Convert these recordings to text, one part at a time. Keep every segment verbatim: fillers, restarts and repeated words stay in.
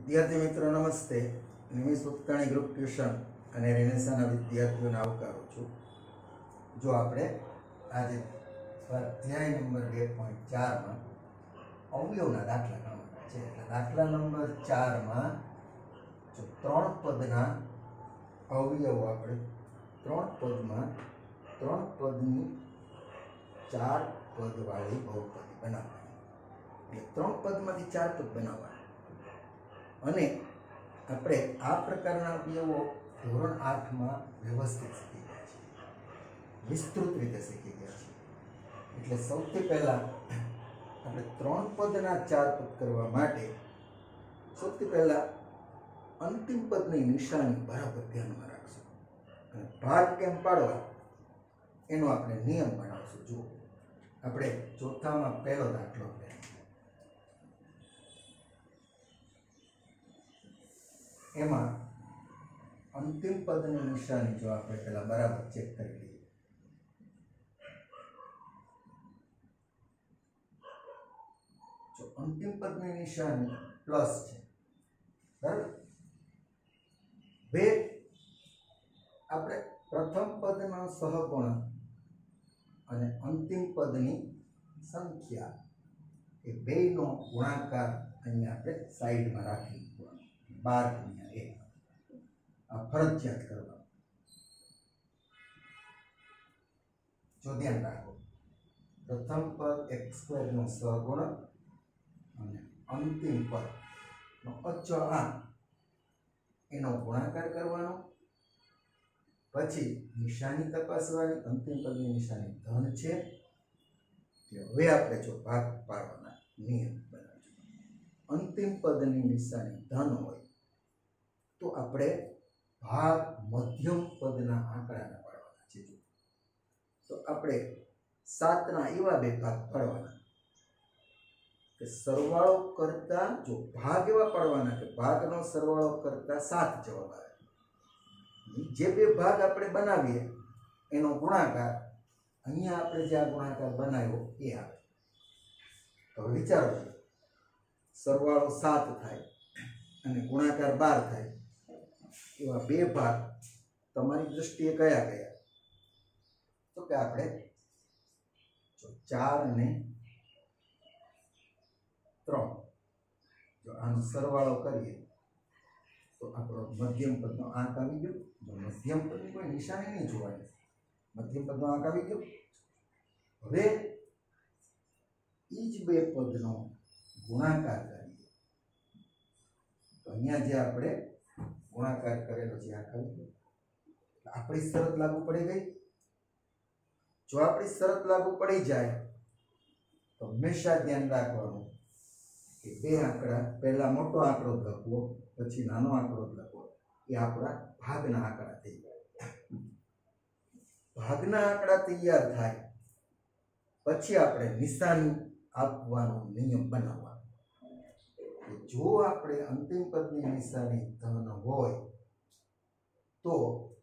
विद्यार्थी मित्रों नमस्ते। निमिष उत्तराणी ग्रुप ट्यूशन અને રેનેસાના વિદ્યાર્થીઓને આવકારું છું। જો આપણે આજે સ્વાધ્યાય નંબર બે પોઈન્ટ ચાર માં અવયવના દાખલા ગણવાના છે। એટલે દાખલા નંબર ચાર માં જો ત્રણ પદના અવયવો આપણે ત્રણ પદમાં ત્રણ પદની ચાર પદવાળી બહુપદી બનાવવાની। એટલે ત્રણ પદમાંથી ચાર પદ બનાવવાના અને આપણે આ પ્રકારના અવયવો ધોરણ आठ में व्यवस्थित सीखी गया है, विस्तृत रीते सीखी गया है। એટલે સૌથી પહેલા આપણે ત્રણ પદના ચાર પદ કરવા માટે સૌથી પહેલા અંતિમ પદની નિશાની બરાબર ધ્યાનમાં રાખશું અને ભાગ કેમ પાડવા એનો આપણે નિયમ બનાવશું। જો આપણે ચોથામાં પહેલો દાખલો લે, એમાં अंतिम पद की निशानी जो आप पहला बराबर चेक कर लीजिए। जो अंतिम पद की निशानी प्लस है बराबर। बे आपणे प्रथम पद ना सहगुणक अने अंतिम पद की संख्या ए बे नो गुणाकार अहीं आपणे साइड में राखी बार गुण્યા एक फरजियात करवा। जो ध्यान रखो प्रथम पद एक्स स्क्वेर नो सहगुणक और अंतिम पद नो अचळांक एनो गुणाकार करवानो। पछी निशानी तपासवानी। अंतिम पद की निशानी धन छे। हवे आपणे जो भाग पाडवाना नियम बनावशुं। अंतिम पद की निशानी धन होय तो आपणे भाग मध्यम पदना आंकड़ा पाडवाना छे। तो आपणे सात ना एवा बे भाग पाडवाना के सरवाळो करता जो भाग एवा पाडवाना के भागनो सरवाळो करता सात जवाब आवे। जे बे भाग आपणे बनावीए एनो गुणाकार अहींया आपणे जे आ गुणाकार बनाव्यो ए आवे। तो विचारो सरवाळो सात थाय अने गुणाकार बार थाय एवा बे भाग तमारी दृष्टिए कया कया? तो कि आपणे जो चार ने त्रण जो आनो सरवाळो करीए तो आपणो मध्यम पदनो आंक आवी गयो। जो मध्यम पदनी कोई निशानी नहीं जोवानी, मध्यम पदनो आंक आवी गयो। हवे ई ज बे पदनो गुणाकार करीए तो अहींया जे आपणे गुणाकार करेलो छे आ करी आपणी शरत लागू पड़ी गई। जो आपणी शरत लागू पड़ी जाए तो हमेशा ध्यान राखवानुं के बे आंकड़ा पहला मोटो आंकड़ो लखवो पछी नानो आंकड़ो लखवो। ए आपणा भागना आंकड़ा थई गया। भागना आंकड़ा तैयार थाय पछी आपणे निशानी आपवानो नियम बनावવાનો। जो आपणे अंतिम पदनी निशानी धन होय तो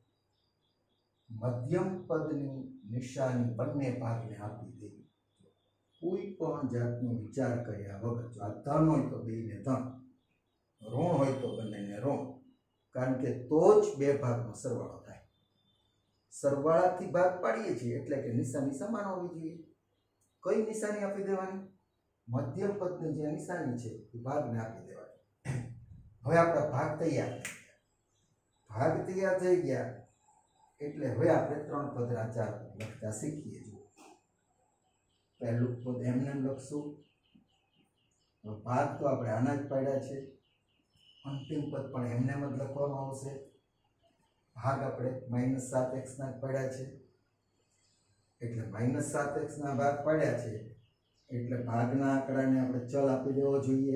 मध्यम पदनी निशानी बंने भागने आपी देवी। कोई पण जातनो विचार कर्या वगर जो आ धन होय तो बेने धन, ऋण होय तो बंनेने ऋण, कारण के तो ज बे भागनो सरवाळो थाय। सरवाळाथी भाग पाडीए छीए એટલે કે નિશાની સમાન હોવી જોઈએ। કઈ નિશાની આપી દેવાની? मध्यम पदनी जे निशानी छे ए भागने आपी देवानी। हवे आपणा भाग तैयार थई गया। भाग तैयार थई गया एटले हवे आपणे त्रण पदना चार पद लखता शीखीए। जो पहेलुं पद एमने लखशुं। भाग तो आपणे आना ज पाड्या छे। अंतिम पद पण एमने ज लखवानुं आवशे। भाग आपणे माइनस सात एक्स ना पाड्या छे एटले माइनस सात एक्स ना भाग पाड्या छे એટલે ભાગના આંકડાને આપણે ચલ આપી દેવો જોઈએ।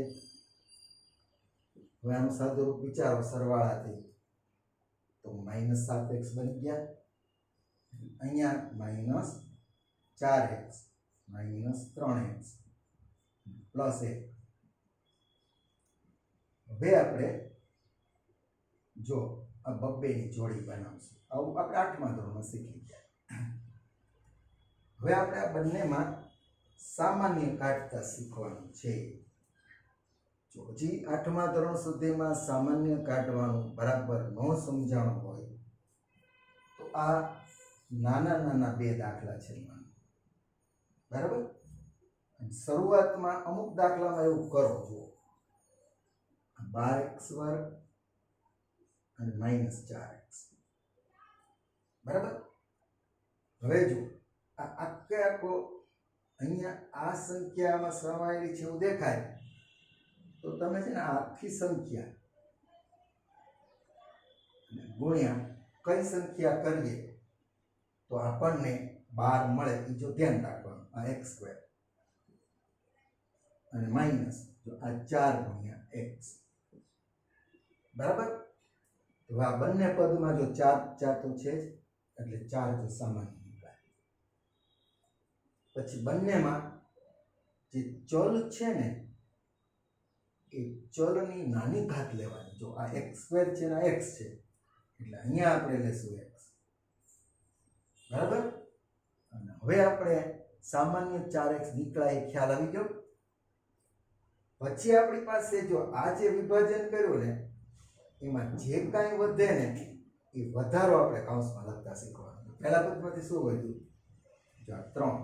હવે આનું સાદું રૂપ વિચારો સરવાળાથી તો માઇનસ સાત एक्स બની ગયા। અહીંયા માઇનસ ચાર एक्स માઇનસ ત્રણ एक्स પ્લસ એક। હવે આપણે જો આ બબ્બેની જોડી બનાવશું। આવું આપણે આઠમા ધોરણમાં શીખી ગયા। હવે આપણે આ બંનેમાં सामान्य काटता शीखवानुं छे। જો હજી આઠમા ધોરણ સુધીમાં સામાન્ય કાઢવાનું બરાબર ન સમજાણું હોય તો આ નાના નાના બે દાખલા છે એમાં, બરાબર. શરૂઆતમાં અમુક દાખલામાં એવું કરો, જો બાર એક્સ વર્ગ અને માઇનસ ચાર એક્સ, બરાબર. હવે જો આ આખે આખો અહીંયા આ સંખ્યામાં સમાયેલી છે એવું દેખાય તો તમે છે ને આખી સંખ્યા ગુણ્યા કઈ સંખ્યા કરીએ તો આપણને બાર મળે, એ જો ધ્યાન રાખવાનું. આ એક્સ સ્ક્વેર અને માઇનસ જો આ ચાર ગુણ્યા એક્સ, બરાબર. તો આ બંને પદમાં જો ચાર ચાર તો છે જ, એટલે ચાર જો સામાન્ય નીકળે. પછી બંનેમાં જે ચલ છે ને એ ચલની નાની ઘાત લેવાની. જો આ એક્સ સ્ક્વેર છે ને એક્સ છે એટલે અહીંયા આપણે લેશું એક્સ, બરાબર. અને હવે આપણે સામાન્ય ચાર એક્સ નીકળાય એ ખ્યાલ આવી ગયો. પછી આપણી પાસે જો આ જે વિભાજન કર્યું ને એમાં જે કાંઈ વધે ને એ વધારો આપણે કૌંસમાં લખતા શીખવાનું. પહેલા પદમાંથી શું વધ્યું? જો ત્રણ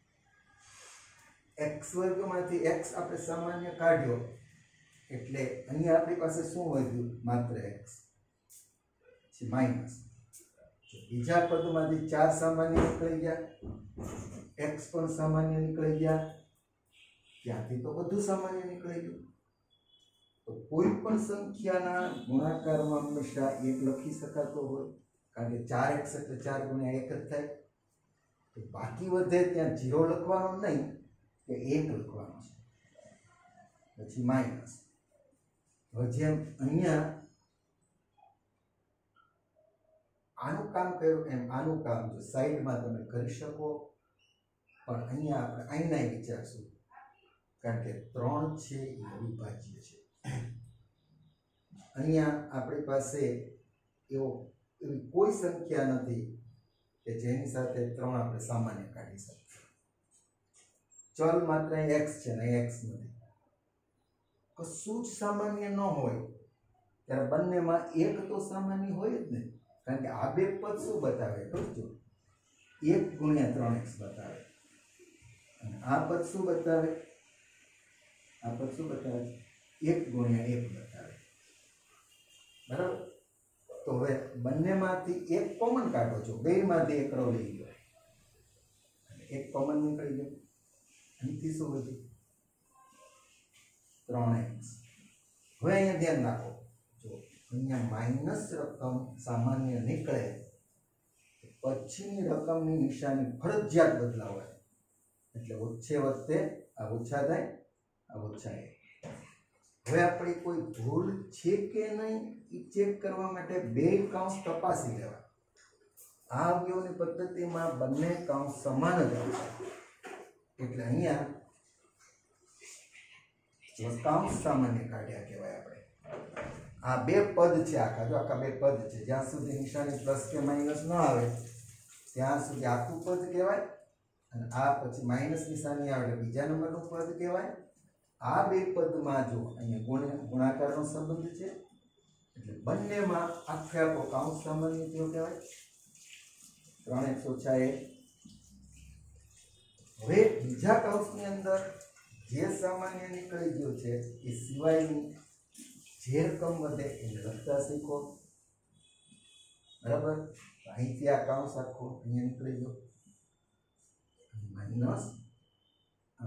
એક્સ વર્ગમાંથી એક્સ આપણે સામાન્ય કાઢ્યો એટલે અહીંયા આપણી પાસે શું વધ્યું? માત્ર એક્સ છે માઇનસ. બીજા પદમાંથી ચાર સામાન્ય નીકળી ગયા, એક્સ પણ સામાન્ય નીકળી ગયા, ત્યાંથી તો બધું સામાન્ય નીકળી ગયું. તો કોઈ પણ સંખ્યાના ગુણાકારમાં હંમેશા એક લખી શકાતો હોય, કારણ કે ચાર એક્સ એટલે ચાર ગુણ્યા એક જ થાય. તો બાકી વધે ત્યાં જીરો લખવાનો નહીં, કે એક લખવાનો છે. પછી માઇનસ. હવે જેમ અહીંયા આનું કામ કર્યું એમ આનું કામ જો સાઈડમાં તમે કરી શકો, પણ અહીંયા આપણે અહીંના વિચારશું, કારણ કે ત્રણ છે એ અવિભાજ્ય છે. અહીંયા આપણી પાસે એવો એવી કોઈ સંખ્યા નથી કે જેની સાથે ત્રણ આપણે સામાન્ય કાઢી શકીએ. ચલ માત્ર એક્સ છે ને એક્સ નથી. કશું જ સામાન્ય ન હોય ત્યારે બંનેમાં એક તો સામાન્ય હોય જ ને, કારણ કે આ બે પદ શું બતાવે? જો એક ગુણ્યા ત્રણ એક્સ બતાવે, અને આ પદ શું બતાવે? આ પદ શું બતાવે? એક ગુણ્યા એક બતાવે, બરાબર. તો હવે બંનેમાંથી એક કોમન કાઢો છો, બેમાંથી એક રો લઈ ગયો, એક કોમન નીકળી ગયો. અહીંથી શું વધ્યું? ત્રણ એક્સ. હવે અહીંયા ધ્યાન રાખો, જો અહીંયા માઇનસ રકમ સામાન્ય નીકળે પછીની રકમની નિશાની ફરજિયાત બદલાવાય, એટલે ઓછે વખતે આ ઓછા થાય, આ ઓછા. હવે આપણી કોઈ ભૂલ છે કે નહીં એ ચેક કરવા માટે બે કૌંસ તપાસી લેવા. આ અવયવની પદ્ધતિમાં બંને કૌંસ સમાન જ આવશે, એટલે અહીંયા કૌંસ સામાન્ય કાઢ્યા કહેવાય આપણે. આ બે પદ છે આખા, જો આખા બે પદ છે. જ્યાં સુધી નિશાની પ્લસ કે માઇનસ ન આવે ત્યાં સુધી આખું પદ કહેવાય, અને આ પછી માઇનસ નિશાની આવે એટલે બીજા નંબરનું પદ કહેવાય. આ બે પદમાં જો અહીંયા ગુણ ગુણાકારનો સંબંધ છે એટલે બંનેમાં આખે આખો કૌંસ સામાન્ય થયો કહેવાય. ત્રણ એક્સ ઓછા એક. હવે બીજા કૌંસની અંદર જે સામાન્ય નીકળી ગયો છે એ સિવાયની જે રકમ વધે એને લખતા શીખો, બરાબર. અહીંથી આ કૌંસ આખો અહીંયા નીકળી ગયો, માઇનસ વન,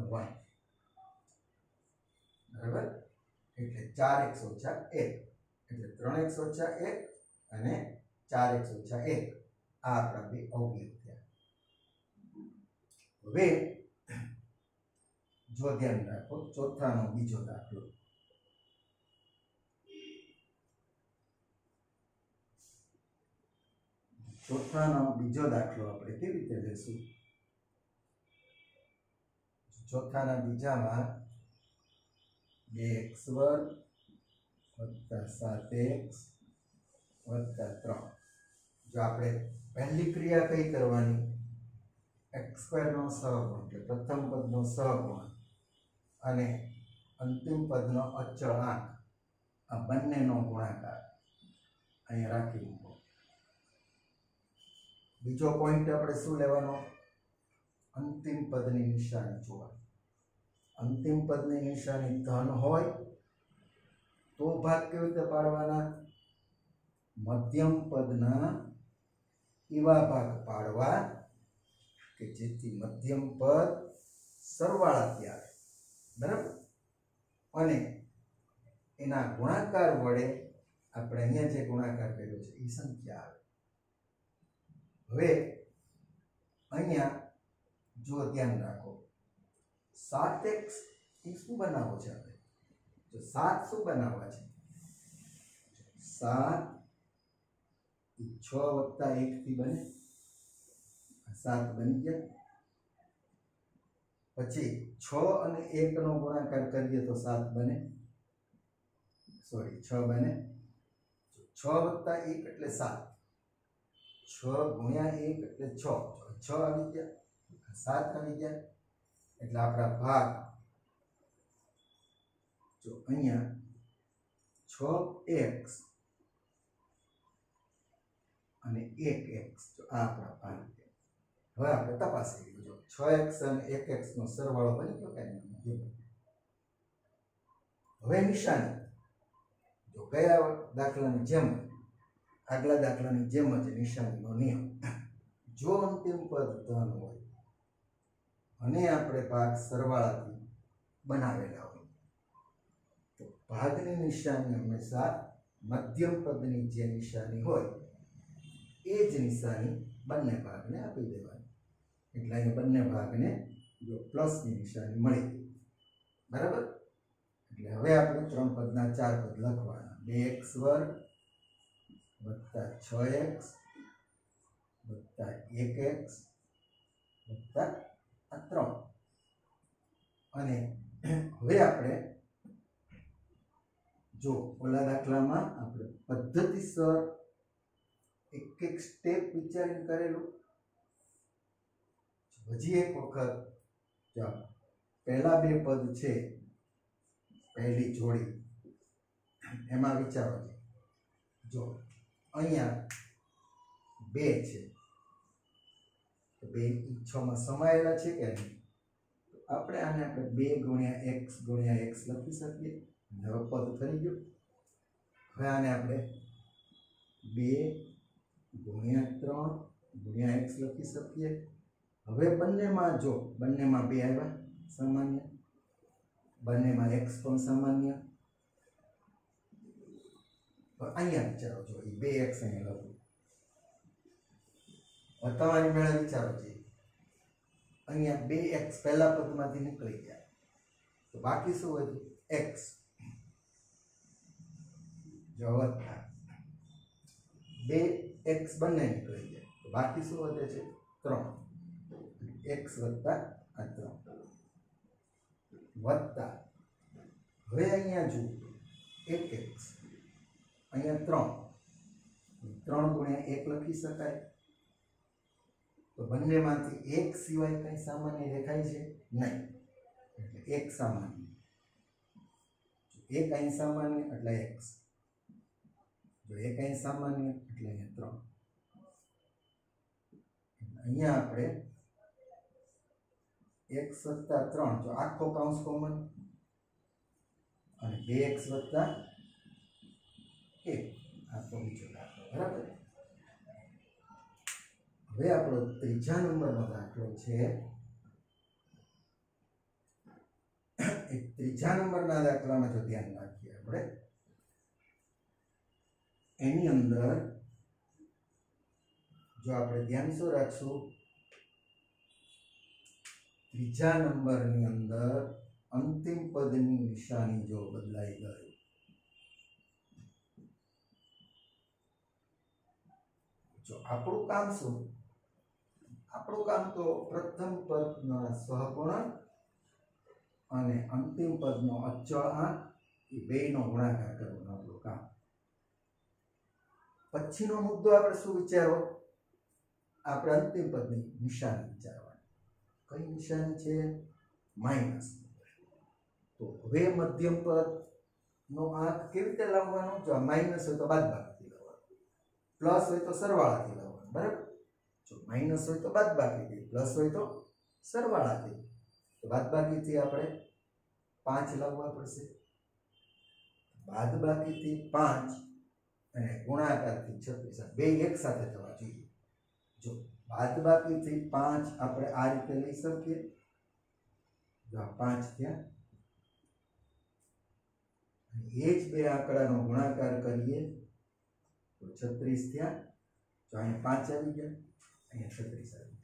બરાબર. એટલે ચાર એક્સ ઓછા એક, એટલે ત્રણ એક્સ ઓછા એક અને ચાર એક્સ ઓછા એક. આ આપણા બે અવયવ થયા. હવે જો ધ્યાન રાખો, ચોથાનો બીજો દાખલો. ચોથાનો બીજો દાખલો આપણે કેવી રીતે લેશું? ચોથાના બીજામાં બે એક્સ વર્ગ વત્તા સાત એક્સ વત્તા ત્રણ. જો આપણે પહેલી ક્રિયા કઈ કરવાની? એક્સ સ્ક્વેરનો સહગુણ, એટલે પ્રથમ પદનો સહગુણ, અને अंतिम पदनो अचळांक आ बंनेनो गुणाकार अहीं राखी मूको। बीजो पॉइंट आपणे शुं लेवानो? अंतिम पदनी निशानी जोवा। अंतिम पदनी निशानी धन होय तो भाग केवी रीते पाडवाना? मध्यम पदना एवा भाग पाडवा के जेथी मध्यम पद सरवाळाथी आवे, बराबर। अने एना गुणाकार वडे આપણે અહીંયા જે ગુણાકાર કર્યો છે એ સંખ્યા આવે। હવે અહીંયા જો ધ્યાન રાખો सात एक्स એ શું બનાવવો છે આપણે? જો सात શું બનાવવા છે? सात એ छह વત્તા एक થી બને, सात બની ગયા। પછી छह અને एक નો ગુણાકાર કરીએ તો सात બને, सॉरी छह बने। छह वत्ता एक एटले सात, छह गुण्या एक एटले छह, छह आवी गया, सात आवी गया एटले आपड़ा भाग जो अहींया छह एक्स अने एक एक्स जो आ आपड़ा भाग है। हवे आपणे तपासी लीधुं, जो छह एक्स अने एक एक्स नो सरवाळो बनी गयो के नहीं? हवे निशानी जो गया दाखलानी जेम आगला दाखलानी जेम ज निशानीनो नियम, जो अंतिम पद धन होय अने आपणे भाग सरवाळाथी बनावेला होय तो भागनी निशानी हमेशा मध्यम पदनी जे निशानी होय ए ज निशानी बंने भागने आपी देवानी। એટલે અહીં બંને ભાગને જો પ્લસની નિશાની મળી, બરાબર। એટલે હવે આપણે ત્રણ પદના ચાર પદ લખવાના, બે एक्स વર્ગ વત્તા छह एक्स વત્તા एक एक्स વત્તા આ ત્રણ। અને હવે આપણે જો ઓલા દાખલામાં આપણે પદ્ધતિસર એક એક સ્ટેપ વિચારીને કરેલું, હજી એક વખત જો પહેલા બે પદ છે पहली जोड़ी एमां विचारो जो अहींया बे छे तो बे छ में समायेला छे के नहीं? तो आपणे आने आपणे बे गुण्या एक्स गुण्या एक्स लखी सकीए। हवे पद थई गयुं। हवे आने आपणे बे गुण्या त्रण गुण्या एक्स लखी सकीए। हवे बंनेमां जो बंनेमां बे आव्या सामान्य, बने में एक्स पण सामान्य, अहींया विचारो जो ए बे एक्स अहीं लखो, તમારી મેળે વિચારો છે अहींया बे एक्स पहला पदमांथी निकળી ગયા तो बाकी शुं વધ્યું? एक्स जो वत्ता बे एक्स बंने निकળી ગયા तो बाकी शुं વધે છે? ત્રણ, एक्स वत्ता आ ત્રણ वत्ता हवे अहींया जो एक एक्स अहींया त्रण त्रण गुण्या एक लखी शकाय तो बंनेमांथी एक सिवाय कई सामान्य देखाय छे नहीं, એટલે एक सामान्य, एक अहीं सामान्य એટલે एक्स, जो एक अहीं सामान्य એટલે अहींया त्रण। अहींया आपणे एक्स वत्ता त्रण जो आखो काउंस कॉमन अने बे एक्स वत्ता एक आ तो बीजो दाखलो, बराबर। हवे आपणो त्रीजा नंबरनो दाखलो छे। एक त्रीजा नंबरना दाखलामां जो ध्यान राखीए आपणे एनी अंदर जो आपणे ध्यान शुं राखशुं? त्रीजा नंबरनी अंदर अंतिम पदनी निशानी जो बदलाई गई जो आपणुं काम शुं? आपणुं काम तो प्रथम पदना सहगुणक अने अंतिम पदनो अचळांक ए बेयनो गुणाकार करवानो आपणुं काम। पछीनो मुद्दो आपणे शुं विचारो? आपणे अंतिम पदनी निशानी विचारवानी। कई निशानी छे? माइनस। તો હવે મધ્યમ પદનો આંક કેવી રીતે લાવવાનો? જો માઇનસ હોય તો બાદબાકીથી લાવવાનો, પ્લસ હોય તો સરવાળાથી લાવવાનો, બરાબર? જો માઇનસ હોય તો બાદબાકીથી, પ્લસ હોય તો સરવાળાથી. તો બાદબાકીથી આપણે પાંચ લાવવા પડશે, બાદબાકીથી પાંચ અને ગુણાકારથી છત્રીસ, બે એક સાથે થવા જોઈએ. જો બાદબાકીથી પાંચ આપણે આ રીતે લઈ શકીએ, જો પાંચ થયા, એ જ બે આંકડાનો ગુણાકાર કરીએ તો છત્રીસ થયા. જો અહીંયા પાંચ આવી ગયા, અહીંયા છત્રીસ આવી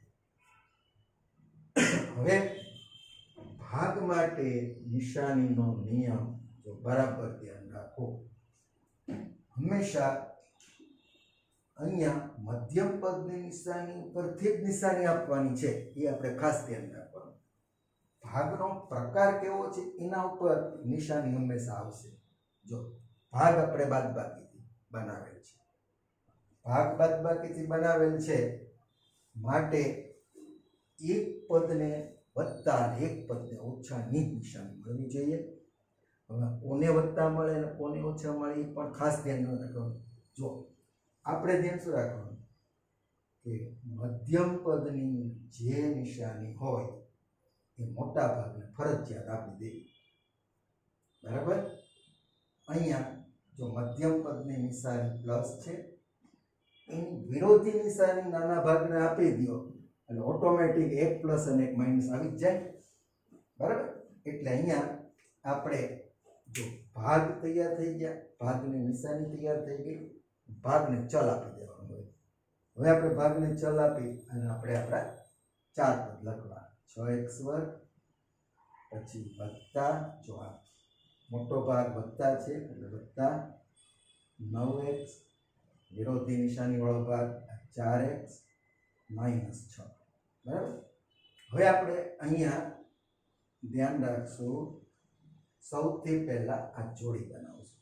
ગયા. હવે ભાગ માટે નિશાનીનો નિયમ જો બરાબર ધ્યાન રાખો, હંમેશા અહીંયા મધ્યમ પદની નિશાની ઉપરથી જ નિશાની આપવાની છે, એ આપણે ખાસ ધ્યાન રાખવાનું. ભાગનો પ્રકાર કેવો છે એના ઉપર નિશાની હંમેશા આવશે. જો ભાગ આપણે બાદબાકીથી બનાવેલ છે, ભાગ બાદબાકીથી બનાવેલ છે માટે એક પદને વત્તા અને એક પદને ઓછાની નિશાની મળવી જોઈએ. હવે કોને વત્તા મળે અને કોને ઓછા મળે એ પણ ખાસ ધ્યાન રાખવાનું. જો આપણે ધ્યાન શું રાખવાનું કે મધ્યમ પદની જે નિશાની હોય એ મોટા ભાગને ફરજિયાત આપી દેવી, બરાબર? અહીંયા જો મધ્યમ પદની નિશાની પ્લસ છે, એની વિરોધી નિશાની નાના ભાગને આપી દો એટલે ઓટોમેટિક એક પ્લસ અને એક માઇનસ આવી જ જાય, બરાબર? એટલે અહીંયા આપણે જો ભાગ તૈયાર થઈ ગયા, ભાગની નિશાની તૈયાર થઈ ગઈ, ભાગને ચલ આપી દેવાનું હોય. હવે આપણે ભાગને ચલ આપી અને આપણે આપણા ચાર પદ લખવા, છ એક્સ વર્ગ, પછી વત્તા, જો આ મોટો ભાગ વત્તા છે એટલે વત્તા નવ એક્સ, વિરોધી નિશાની વાળો ભાગ ચાર એક્સ માઇનસ છ, બરાબર? હવે આપણે અહીંયા ધ્યાન રાખશું, સૌથી પહેલા આ જોડી બનાવશું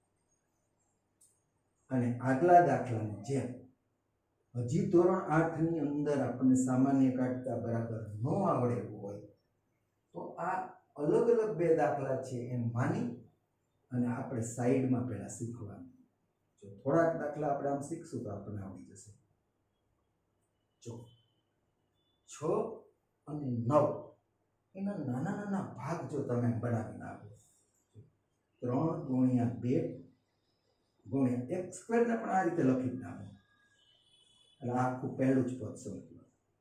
અને આગલા દાખલાની જેમ હજી ધોરણ આઠ ની અંદર આપણને સામાન્ય કાઢતા બરાબર ન આવડેલું હોય તો આ અલગ અલગ બે દાખલા છે એમ માની અને આપણે સાઈડમાં પહેલા શીખવાનું. જો થોડાક દાખલા આપણે આમ શીખશું તો આપણને આવડી જશે. જો છ અને નવ એના નાના નાના ભાગ જો તમે બનાવી નાખો, ત્રણ ગુણ્યા બે ગુણ્યા એક સ્ક્વેરને પણ આ રીતે લખી જ નાખો એટલે આખું પહેલું જ પદ સમજવું.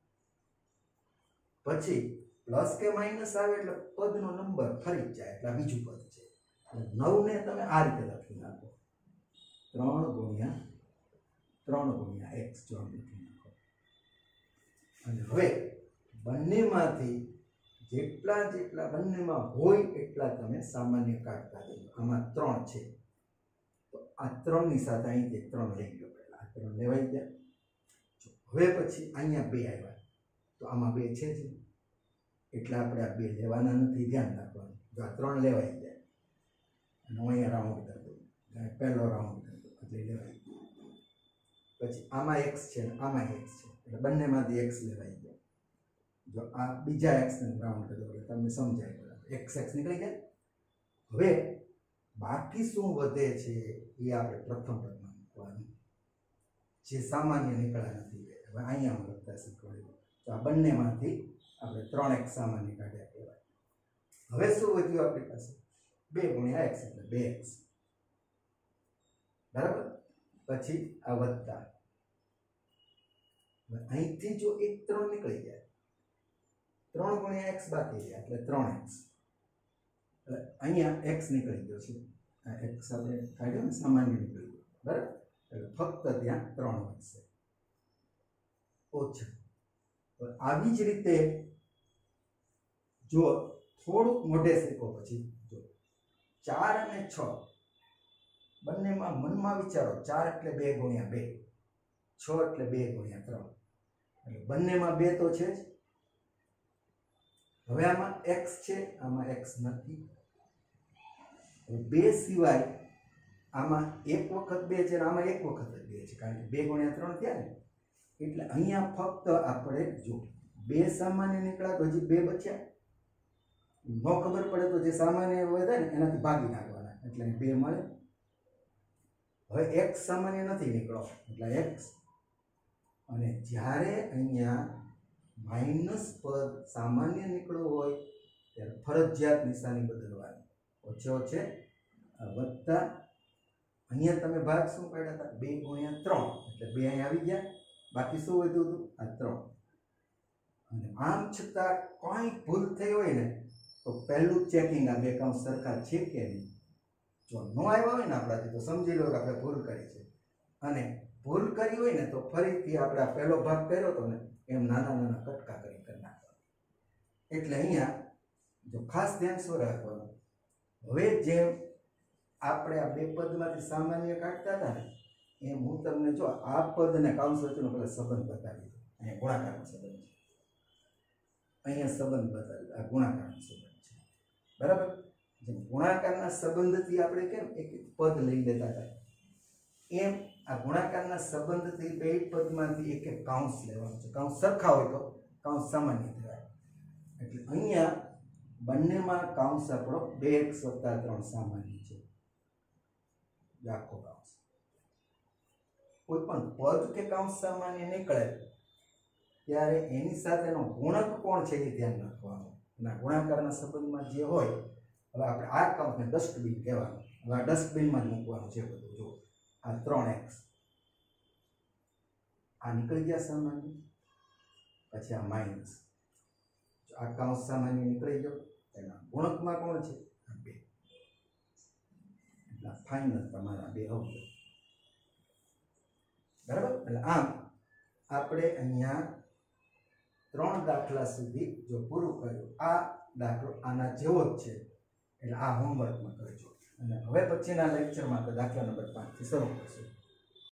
પછી પ્લસ કે માઇનસ આવે એટલે પદનો નંબર ફરી જાય એટલે આ બીજું પદ છે. નવ ને તમે આ રીતે લખી નાખો, ત્રણ ગુણ્યા ત્રણ ગુણ્યા એક્સ જો લખી નાખો. અને હવે બંનેમાંથી જેટલા જેટલા બંનેમાં હોય એટલા તમે સામાન્ય કાઢતા જજો. આમાં ત્રણ છે તો આ ત્રણની સાથે અહીંથી ત્રણ લઈ ગયો, પહેલા આ ત્રણ લેવાઈ ગયા. હવે પછી અહીંયા બે આવ્યા તો આમાં બે છે જ એટલે આપણે આ બે લેવાના નથી, ધ્યાન રાખવાનું. જો આ ત્રણ લેવાઈ જાય અને હું અહીંયા રાઉન્ડ કરી દઉં, પહેલો રાઉન્ડ કરી દઉં એટલે લેવાઈ ગયો. પછી આમાં એક્સ છે ને આમાં એક્સ છે એટલે બંનેમાંથી એક્સ લેવાઈ ગયા. જો આ બીજા એક્સને રાઉન્ડ કરી દો એટલે તમને સમજાય બરાબર, એક્સ એક્સ નીકળી ગયા. હવે બાકી શું વધે છે એ આપણે પ્રથમ પદમાં મૂકવાનું, જે સામાન્ય નીકળ્યા નથી. હવે અહીંયા હું લખતા શીખવાડ્યું તો આ બંનેમાંથી આપણે ત્રણ એક્સ સામાન્ય કાઢ્યા કહેવાય. હવે શું વધ્યું આપણી પાસે? બે ગુણ્યા એક્સ એટલે બે એક્સ, બરાબર? પછી આ વત્તા, અહીંથી જો એક ત્રણ નીકળી જાય, ત્રણ ગુણ્યા એક્સ બાકી રહ્યા એટલે ત્રણ એક્સ, એટલે અહીંયા એક્સ નીકળી ગયો છે, આ એક્સ આપણે કાઢ્યો ને સામાન્ય નીકળી ગયો, બરાબર? એટલે ફક્ત ત્યાં ત્રણ વધશે ઓછા. આવી જ રીતે જો થોડુંક મોઢે શીખો પછી જો ચાર અને છ બંનેમાં મનમાં વિચારો, ચાર એટલે બે ગુણ્યા બે, છ એટલે બે ગુણ્યા ત્રણ એટલે બંનેમાં બે તો છે જ. હવે આમાં એક્સ છે, આમાં એક્સ નથી. બે સિવાય આમાં એક વખત બે છે અને આમાં એક વખત જ બે છે, કારણ કે બે ગુણ્યા ત્રણ થયા ને એટલે અહીંયા ફક્ત આપણે જો બે સામાન્ય નીકળ્યા તો હજી બે બચ્યા ન ખબર પડે તો જે સામાન્ય વધે ને એનાથી ભાગી નાખવાના એટલે બે મળે. હવે એક્સ સામાન્ય નથી નીકળો એટલે એક્સ, અને જ્યારે અહીંયા માઇનસ પદ સામાન્ય નીકળવું હોય ત્યારે ફરજિયાત નિશાની બદલવાની. ઓછે ઓછે વત્તા અહીંયા તમે ભાગ શું પાડ્યા હતા? બે ગુણ્યા ત્રણ એટલે બે અહીંયા આવી ગયા, બાકી શું વધ્યું હતું? આ ત્રણ. અને આમ છતાં કોઈ ભૂલ થઈ હોય ને તો પહેલું ચેકિંગ આ બે કાઉન્ટ સરખા છે કે નહીં. જો ન આવ્યા હોય ને આપણાથી તો સમજી લો કે આપણે ભૂલ કરી છે, અને ભૂલ કરી હોય ને તો ફરીથી આપણે આ પહેલો ભાગ કર્યો હતો ને એમ નાના નાના કટકા કરી કરી નાખવા. એટલે અહીંયા જો ખાસ ધ્યાન શું રાખવાનું, હવે જેમ આપણે આ બે પદમાંથી સામાન્ય કાઢતા હતા ને એમ હું તમને જો આ પદ અને કાઉન્સ વચ્ચેનો પેલા સંબંધ બતાવી દઉં. અહીંયા ગુણાકારનો સંબંધ છે, અહીંયા સંબંધ બતાવી આ ગુણાકારનો સંબંધ છે, બરાબર. જેમ ગુણાકારના સંબંધથી આપણે કેમ એક એક પદ લઈ લેતા હતા એમ આ ગુણાકારના સંબંધથી બે પદમાંથી એક એક કાઉન્સ લેવાનું છે. કાઉન્સ સરખા હોય તો કાઉન્સ સામાન્ય થવાય. એટલે અહીંયા બંનેમાં કાઉન્સ આપણો બે એક્સ વત્તા ત્રણ સામાન્ય છે. આખો કાઉન્સ કોઈ પણ પદ કે કાઉન્સ સામાન્ય નીકળે ત્યારે એની સાથેનો ગુણક કોણ છે એ ધ્યાન રાખવાનું. અને ગુણાકારના સંબંધમાં જે હોય, હવે આપણે આ કાઉન્સને ડસ્ટબિન કહેવાનું. હવે આ ડસ્ટબિનમાં જ મૂકવાનું છે બધું. જો આ ત્રણ એક્સ આ નીકળી ગયા સામાન્ય, પછી આ માઇનસ, આ કાઉન્સ સામાન્ય નીકળી ગયો, એના ગુણકમાં કોણ છે? આ બે. એટલે ફાઇનલ તમારા બે આવશે, બરાબર. એટલે આમ આપણે અહીંયા ત્રણ દાખલા સુધી જો પૂરું કર્યું. આ દાખલો આના જેવો જ છે, એટલે આ હોમવર્કમાં કરજો. અને હવે પછીના લેક્ચરમાં તો દાખલા નંબર પાંચ થી શરૂ કરશું.